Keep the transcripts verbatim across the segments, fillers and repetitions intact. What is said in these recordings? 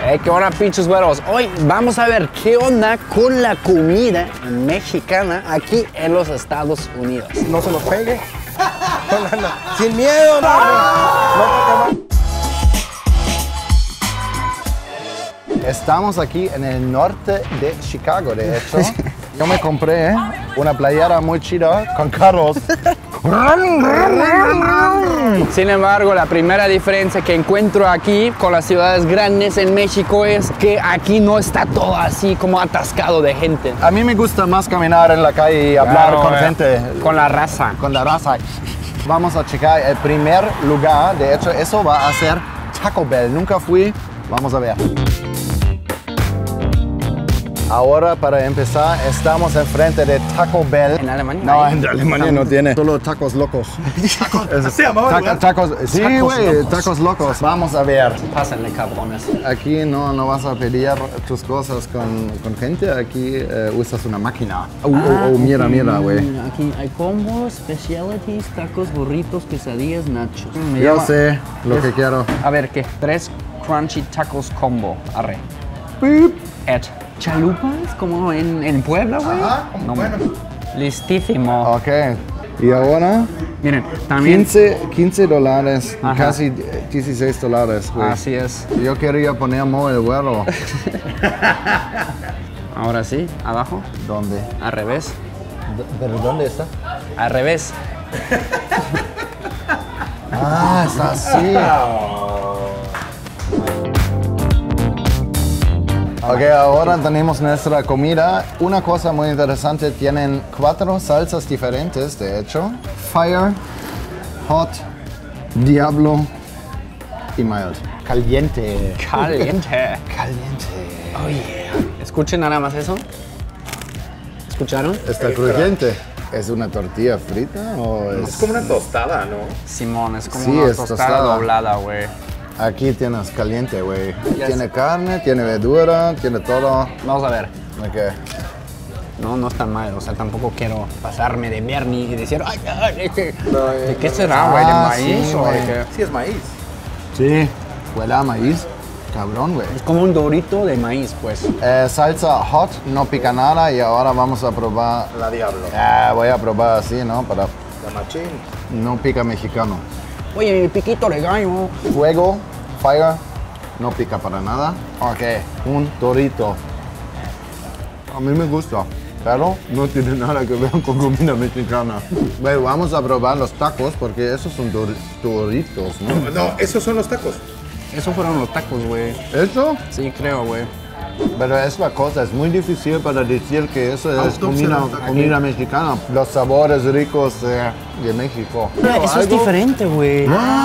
Hey, ¿qué onda, pinches güeros? Hoy vamos a ver qué onda con la comida mexicana aquí en los Estados Unidos. No se nos pegue. No, no, no. Sin miedo, no. No, no. Estamos aquí en el norte de Chicago, de hecho. Yo me compré una playera muy chida con carros. Sin embargo, la primera diferencia que encuentro aquí con las ciudades grandes en México es que aquí no está todo así como atascado de gente. A mí me gusta más caminar en la calle y hablar Claro, con eh, gente. Con la raza. Con la raza. Vamos a checar el primer lugar. De hecho, eso va a ser Taco Bell. Nunca fui. Vamos a ver. Ahora, para empezar, estamos enfrente de Taco Bell. ¿En Alemania? No, Ahí. en Alemania no tiene. Solo tacos locos. ¿Tacos? ¿Se llamaba el Taca- lugar? tacos, sí, Tacos güey, locos. tacos locos. Vamos a ver. Pásenle, cabrones. Aquí no, no vas a pedir tus cosas con, con gente. Aquí eh, usas una máquina. Oh, oh, oh, mira, mira, güey. Aquí hay combos, specialties, tacos, burritos, quesadillas, nachos. Me Yo llama- sé lo es- que quiero. A ver, ¿qué? Tres crunchy tacos combo. Arre. Pip. Et. Chalupas, como en, en Puebla, güey. Ajá, No, bueno. Listísimo. Ok. Y ahora, Miren, también. quince, quince dólares, Ajá. casi dieciséis dólares, güey. Así es. Yo quería poner mo el güero. Ahora sí, abajo, ¿Dónde? al revés, ¿Pero dónde está? al revés. Ah, está así. Ok, ahora tenemos nuestra comida. Una cosa muy interesante, tienen cuatro salsas diferentes, de hecho. Fire, Hot, Diablo y Mild. Caliente. Caliente. Caliente. Oh yeah. Escuchen nada más eso. ¿Escucharon? ¿Está crujiente? ¿Es una tortilla frita o es...? Es como una tostada, ¿no? Simón, es como Sí, una es tostada, tostada. doblada, güey. Aquí tienes caliente, güey. Ya Tiene sé. carne, tiene verdura, tiene todo. Vamos a ver. Ok. No, no está mal, o sea, tampoco quiero pasarme de Bernie y decir, ay, ay, es que- No, ¿de eh, qué será, güey? ¿De ah, maíz sí, o de güey. qué? Sí, es maíz. Sí, huele a maíz. Cabrón, güey. Es como un dorito de maíz, pues. Eh, salsa hot, no pica nada y ahora vamos a probar. La Diablo. Ah, voy a probar así, ¿no? Para La machín. no pica mexicano. Oye, mi piquito de gallo. Fuego, fire, no pica para nada. Ok, un dorito. A mí me gusta, pero no tiene nada que ver con comida mexicana. Bueno, vamos a probar los tacos porque esos son dor- doritos, ¿no? No, esos son los tacos. Esos fueron los tacos, güey. ¿Eso? Sí, creo, güey. Pero es la cosa, es muy difícil para decir que eso es Autopsia comida, de los tacos. comida mexicana. Los sabores ricos de, de México. Eso es Algo- diferente, güey.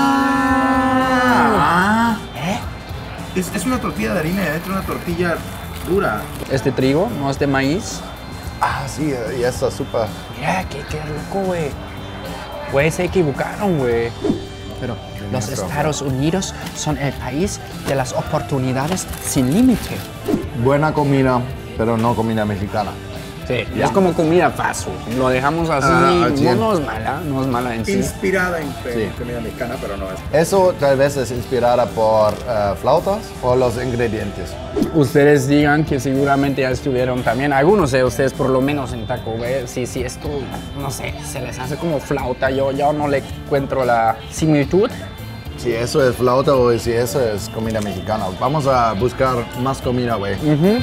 Ah. Es, es una tortilla de harina y adentro una tortilla dura. Este trigo no es de maíz. Ah, sí, y esa súper. Mira, qué, qué loco, güey. Güey, se equivocaron, güey. Pero los nuestro- Estados Unidos son el país de las oportunidades sin límite. Buena comida, pero no comida mexicana. Sí, es como comida fast food. Lo dejamos así. Ah, al no, cien. no es mala, no es mala en sí. Inspirada en Sí. comida mexicana, pero no es. Eso tal vez es inspirada por eh, flautas o los ingredientes. Ustedes digan que seguramente ya estuvieron también, algunos de ustedes por lo menos en Taco Bell. Sí, sí, esto, no sé, se les hace como flauta. Yo, yo no le encuentro la similitud. Si eso es flauta o si eso es comida mexicana. Vamos a buscar más comida, güey.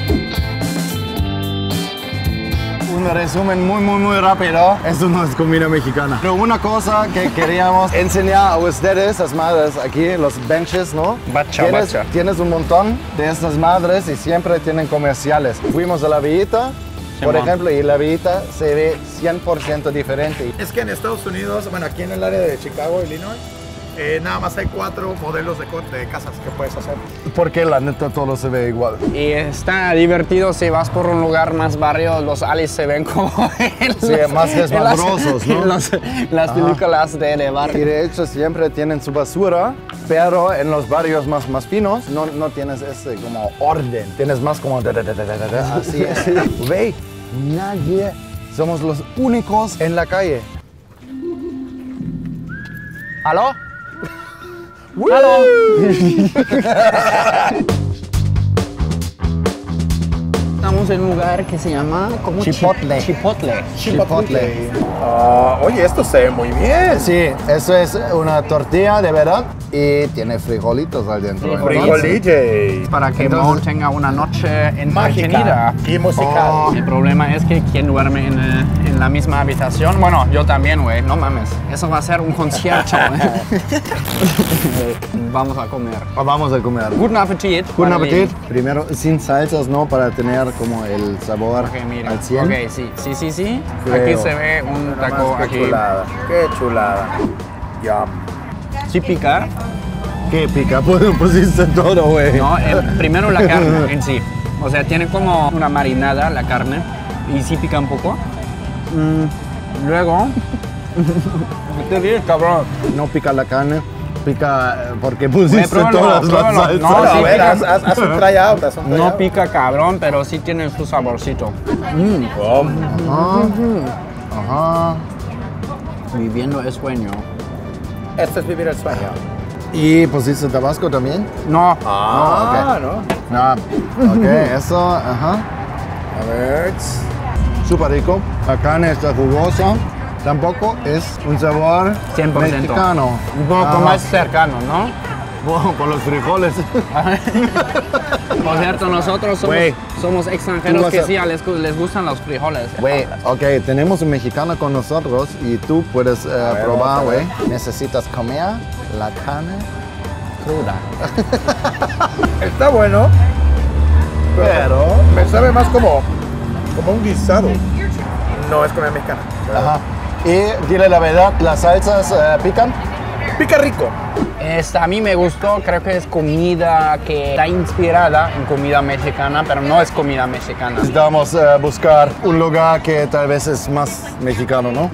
Un resumen muy, muy, muy rápido. Eso no es comida mexicana. Pero una cosa que queríamos enseñar a ustedes, las madres aquí, los benches, ¿no? Bacha, tienes, bacha. tienes un montón de estas madres y siempre tienen comerciales. Fuimos a la Villita, por Simón. ejemplo, y la Villita se ve cien por ciento diferente. Es que en Estados Unidos, bueno, aquí en el área de Chicago, Illinois, eh, nada más hay cuatro modelos de, co- de casas que puedes hacer. Porque la neta todo se ve igual. Y está divertido si vas por un lugar más barrio, los alis se ven como en Sí, los- más en las- desmadrosos, ¿no? en los- las películas de, de Y barrio. de hecho siempre tienen su basura, pero en los barrios más, más finos no, no tienes ese como orden. Tienes más como da, da, da, da, da, da, así, así. Ve, nadie, somos los únicos en la calle. ¿Aló? ¿Aló? en un lugar que se llama como Chipotle. Chipotle. Chipotle. Ah, oye, esto se ve muy bien. Sí, eso es una tortilla de verdad y tiene frijolitos al dentro. Frijolillos. Para que Entonces- Mo tenga una noche Mágica entretenida. y musical. Oh, el problema es que quien duerme en, eh, en la misma habitación, bueno, yo también, güey, no mames. Eso va a ser un concierto, güey. Vamos a comer. Vamos a comer. Guten Appetit. Buen Para appetit. mí. Primero sin salsas, ¿no? Para tener como el sabor Ok, mira. al cien. Ok, sí, sí, sí, sí. Creo. Aquí se ve un taco Qué aquí. chulada. Qué chulada. Yum. Sí picar. ¿Qué pica? Pues pusiste todo, güey. No, el- primero la carne en sí. O sea, tiene como una marinada la carne y sí pica un poco. Mm, luego... ¿Qué dices, cabrón? No pica la carne, pica eh, porque Güey, pusiste pruébalo, todas las pruébalo. salsas. No, Bueno, sí a ver, pica. haz, haz- haz un tryout, haz un No tryout. pica cabrón, pero sí tiene su saborcito. Mm, Oh, Ajá. Ajá. viviendo el sueño. Esto es vivir el sueño. ¿Y pusiste tabasco también? No, Ah, ¿no? No. Ok, eso, ajá. A ver. Súper rico. La carne está jugosa. Tampoco es un sabor cien por ciento. mexicano. Un poco Ajá. más cercano, ¿no? Bueno, por los frijoles. Por cierto, nosotros somos, Güey, somos tú extranjeros vas que a- sí les, gu- les gustan los frijoles. Güey, ok, tenemos un mexicano con nosotros y tú puedes eh, ver, probar, vamos a güey. ver. Necesitas comer la carne cruda. Está bueno. Pero... Me sabe más como, como un guisado. No es comida mexicana. Ajá. Y dile la verdad, las salsas eh, pican. Pica rico. Esta a mí me gustó, creo que es comida que está inspirada en comida mexicana, pero no es comida mexicana. Necesitamos eh, buscar un lugar que tal vez es más mexicano, ¿no?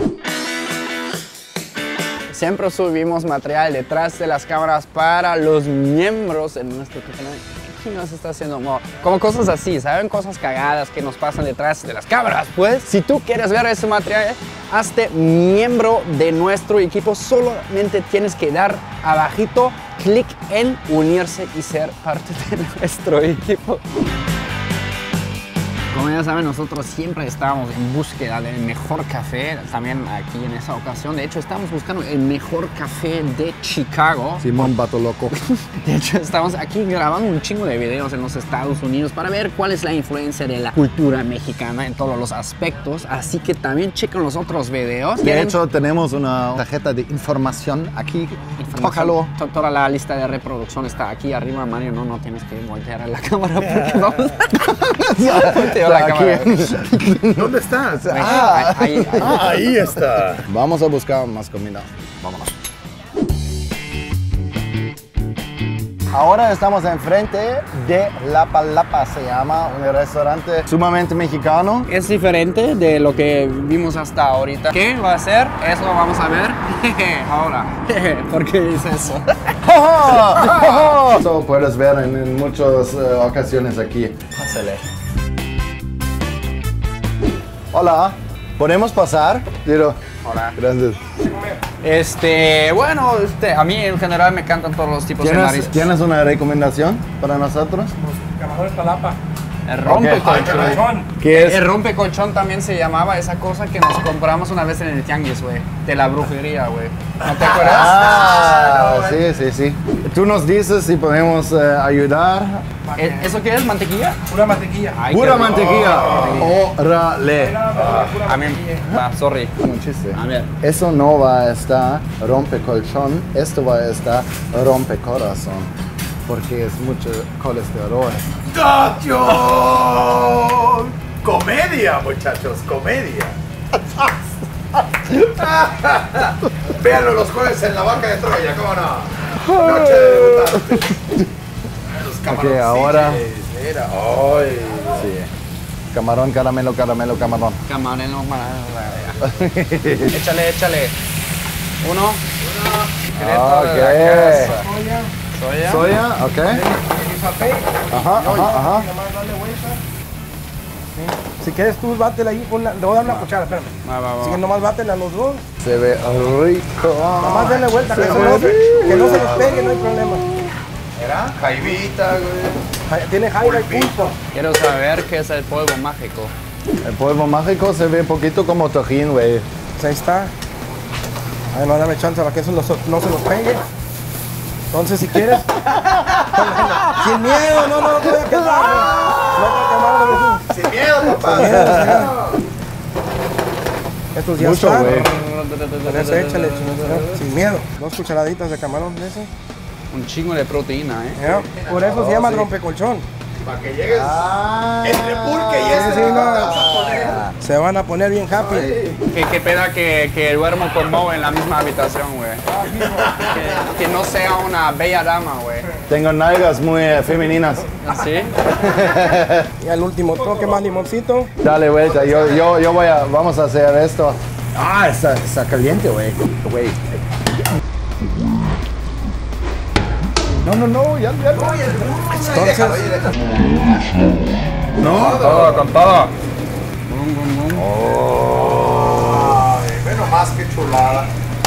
Siempre subimos material detrás de las cámaras para los miembros de nuestro canal. ¿Qué nos está haciendo, Mo? Como cosas así, ¿saben? Cosas cagadas que nos pasan detrás de las cámaras. Pues, si tú quieres ver ese material, hazte miembro de nuestro equipo. Solamente tienes que dar abajito clic en unirse y ser parte de nuestro equipo. Como ya saben, nosotros siempre estamos en búsqueda del mejor café, también aquí en esa ocasión. De hecho, estamos buscando el mejor café de Chicago. Simón Vato Loco. De hecho, estamos aquí grabando un chingo de videos en los Estados Unidos para ver cuál es la influencia de la cultura mexicana en todos los aspectos. Así que también chequen los otros videos. De ¿Quieren hecho, tenemos una tarjeta de información aquí. información? Tócalo. To- Toda la lista de reproducción está aquí arriba, Mario. No, no tienes que voltear a la cámara porque vamos a voltear la Aquí. cámara. ¿Dónde estás? Ah. Ahí, ahí, ahí. Ah, ahí está. Vamos a buscar más comida. Vámonos. Ahora estamos enfrente de La Palapa, se llama, un restaurante sumamente mexicano. Es diferente de lo que vimos hasta ahorita. ¿Qué va a ser? Eso lo vamos a ver ahora. ¿Por qué dice eso? Eso puedes ver en, en muchas eh, ocasiones aquí. Pásale. Hola, ¿podemos pasar? Tiro. Hola. Gracias. Este, bueno, este, a mí en general me encantan todos los tipos de ¿Tienes, mariscos. ¿Tienes una recomendación para nosotros? Camarones Palapa. El rompecolchón. ¿Qué es? El rompecolchón también se llamaba esa cosa que nos compramos una vez en el tianguis, güey. De la brujería, güey. ¿No te acuerdas? Ah, sí, sí, sí. Tú nos dices si podemos eh, ayudar. ¿E- ¿Eso qué es? ¿Mantequilla? Pura mantequilla. Ay, Pura qué rico. mantequilla. Órale. A mí, va, sorry. Un chiste. A ver. Eso no va a estar rompecolchón, esto va a estar rompecorazón. Porque es mucho colesterol. ¡Gacho! Comedia, muchachos, comedia. Véanlo los jueves en la vaca de Troya, ¿cómo no? Noche de debutantes. Los Ok, camaroncillos, ahora- Mira, ay. Sí. Camarón, caramelo, caramelo, camarón. Camarero, échale, échale. Uno. Secreto de la Ok. casa. Soya. Soya, ok. Ajá, ajá, ajá. Si quieres tú, bátela ahí. Con la, le voy a dar una cuchara, espérame. Va, va, va. Así que nomás bátela a los dos. Se ve rico. Nomás denle vuelta, que, Se eso ve no, se- que no se les rico. pegue, no hay problema. Mira, jaivita, güey. Tiene jaiba y pulpo. Quiero saber qué es el polvo mágico. El polvo mágico se ve un poquito como tojín, güey. Pues ahí está. Ay, no, dame chance para que eso no, se- no se nos pegue. Entonces, si quieres. Sin miedo, no, no, no te voy a quemar. No te voy a quemar, no, Sin miedo, papá. sin miedo, sin miedo. Estos ya Mucho, están. güey. Con eso échale, chingón. Sin miedo. Dos cucharaditas de camarón de ese. Un chingo de proteína, ¿eh? Ya, por eso se llama rompecolchón. Para que llegues Ah, entre pulque y Sí, este. sí, no. te vas a poner. Se van a poner bien happy. Qué, qué pena que, que duermo con Mo en la misma habitación, güey. Que, que no sea una bella dama, güey. tengo nalgas muy eh, femeninas. ¿Sí? Y al último toque más limoncito. Dale vuelta, yo, yo, yo voy a, vamos a hacer esto. Ah, está, está caliente, güey. Güey. No, no, no, ya, ya. Entonces, No, Todo, con todo. Ay, ve nomás qué chulada.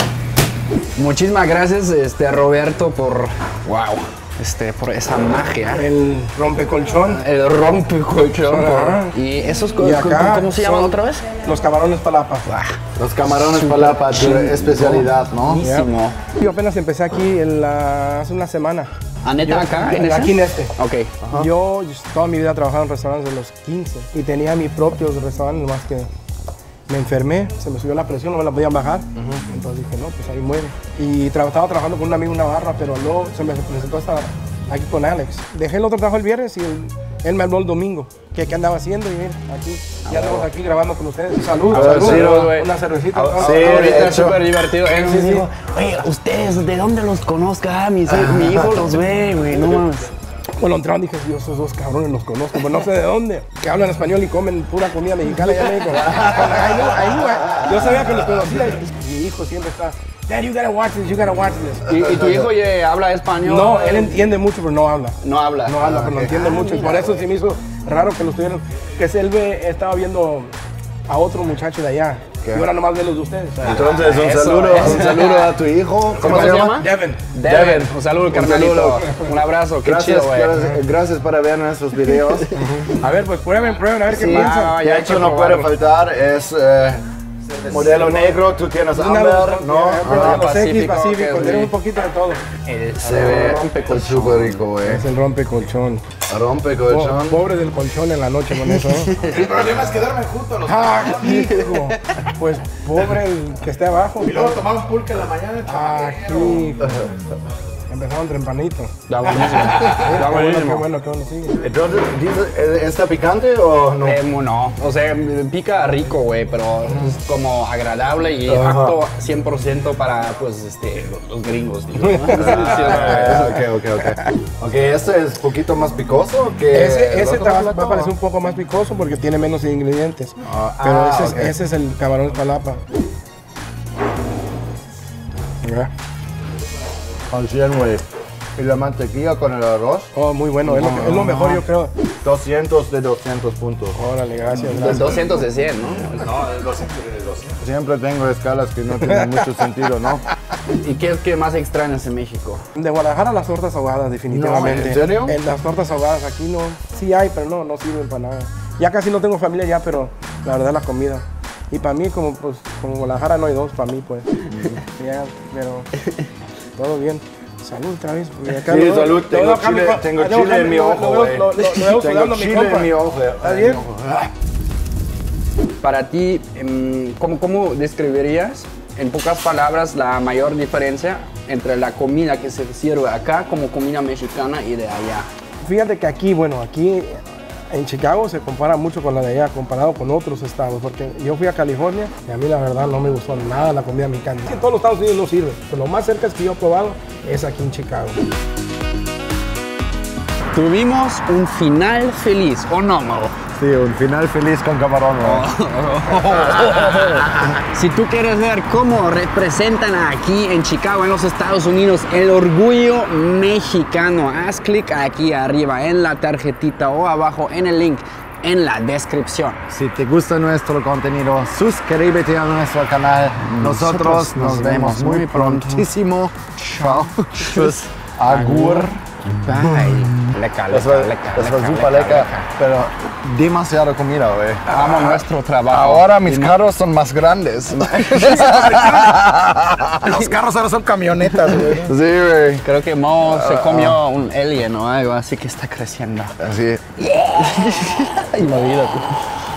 Muchísimas gracias, este, Roberto, por, wow, este, por esa magia. el rompecolchón. El rompecolchón. Ajá. Y esos, Y acá ¿cómo se llaman son otra vez? Los camarones palapa. los camarones palapa, tu especialidad, ¿no? Buenísimo. Yo apenas empecé aquí en la- hace una semana. ¿A neta Yo- acá? ¿En aquí en ese? este. Ok. Yo toda mi vida he trabajado en restaurantes de los quince y tenía mis propios restaurantes, más que me enfermé, se me subió la presión, no me la podían bajar. Entonces dije, no, pues ahí muere. Y tra- estaba trabajando con un amigo en Navarra, pero luego se me presentó esta aquí con Alex. Dejé el otro trabajo el viernes y el- él me habló el domingo. Que qué andaba haciendo y mira, aquí, ya estamos aquí grabando con ustedes. Salud, ver, salud. sí, güey. Una cervecita. Ah, Sí, ahorita de es hecho. súper divertido. Él Sí, me sí. dijo, oye, ¿ustedes de dónde los conozca? Mi, mi hijo los ve, güey, no mames. Bueno, entraron y dije, Dios, esos dos cabrones los conozco, pero no sé de dónde. Que hablan español y comen pura comida mexicana allá en México. Ahí no, ahí no, ahí- yo sabía que los conocía. Y mi hijo siempre está, Dad, you gotta watch this, you gotta watch this. ¿Y, y tu hijo oye, habla español? No, él entiende mucho, pero no habla. No habla. No habla, pero lo entiende mucho. Y por eso sí me hizo raro que los tuvieran. Que si él ve, estaba viendo a otro muchacho de allá. Y ahora nomás ve los de ustedes. Entonces, un Eso, saludo, eso. un saludo a tu hijo. ¿Cómo se llama? Devin. Devin. Un saludo, carnalito. saludo. Un abrazo, qué Gracias, chido, güey. gracias, gracias por ver nuestros videos. A ver, pues prueben, prueben, a ver qué Sí, piensan. ah, De ya hay hecho, que no puede probarlo. faltar, es eh, modelo negro, tú tienes Una Amber, ¿no? Ah, Ah, los X, Pacífico, Pacífico, que es tenemos mi- un poquito de todo. El- Se ve súper rico, güey. Es el rompecolchón. Rompe Po- colchón. Pobre del colchón en la noche con eso, ¿eh? El problema es que duermen juntos los ¡Ah, hijo! Pues pobre el que esté abajo. Y luego tomamos pulque en la mañana. ¡Ah, hijo! Empezaron tempranito. Está buenísimo. Qué Está bueno, qué buenísimo. bueno, qué bueno, sigue. Entonces, dices, ¿está picante o no? Eh, no, o sea, pica rico, güey, pero es como agradable y Ajá. apto cien por ciento para, pues, este, los, los gringos, digo, ¿no? Sí, sí, Ah, güey. ok, ok, ok. Ok, este es un poquito más picoso que Ese, el ese otro te va, plato. va a parecer un poco más picoso porque tiene menos ingredientes. Ah, Pero ah, ese, ok. es, ese es el camarón palapa. Mira. Al cien, güey. Y la mantequilla con el arroz, Oh, muy bueno, es lo, que- es lo mejor yo creo. doscientos de doscientos puntos. Órale, gracias, Pues gracias. doscientos de cien, ¿no? No, es doscientos, es doscientos. Siempre tengo escalas que no tienen mucho sentido, ¿no? ¿Y qué es que más extrañas en México? De Guadalajara las tortas ahogadas, definitivamente. No, ¿en serio? En las tortas ahogadas aquí no, sí hay, pero no, no sirven para nada. Ya casi no tengo familia ya, pero la verdad la comida. Y para mí, como pues, como Guadalajara no hay dos, para mí pues. Ya, pero todo bien. Salud otra vez. porque acá Sí, lo- salud. lo Tengo veo acá, chile, mi co- tengo lo veo chile acá, en mi lo- ojo, lo veo- güey. lo- lo- lo veo Tengo sudando mi chile compa. en mi ojo. ¿Está bien? Para ti, em, ¿cómo, ¿cómo describirías, en pocas palabras, la mayor diferencia entre la comida que se sirve acá como comida mexicana y de allá? Fíjate que aquí, bueno, aquí en Chicago se compara mucho con la de allá, comparado con otros estados, porque yo fui a California y a mí la verdad no me gustó nada la comida mexicana. En todos los Estados Unidos no sirve, pero lo más cerca que yo he probado es aquí en Chicago. Tuvimos un final feliz, ¿o no, Mago? Sí, un final feliz con camarón, ¿no? Si tú quieres ver cómo representan aquí en Chicago, en los Estados Unidos, el orgullo mexicano, haz clic aquí arriba en la tarjetita o abajo en el link en la descripción. Si te gusta nuestro contenido, suscríbete a nuestro canal. Nosotros nos vemos muy prontísimo. Chao. Tschüss. Agur. Ay, leca, Es leca, fue, leca, es fue leca, súper leca, leca, leca. pero demasiada comida, güey. Amo nuestro trabajo. Ahora mis carros son más grandes. Los carros ahora son camionetas, güey. Sí, güey. Creo que Mo se comió un alien o algo, así que está creciendo. Así. Imagínate.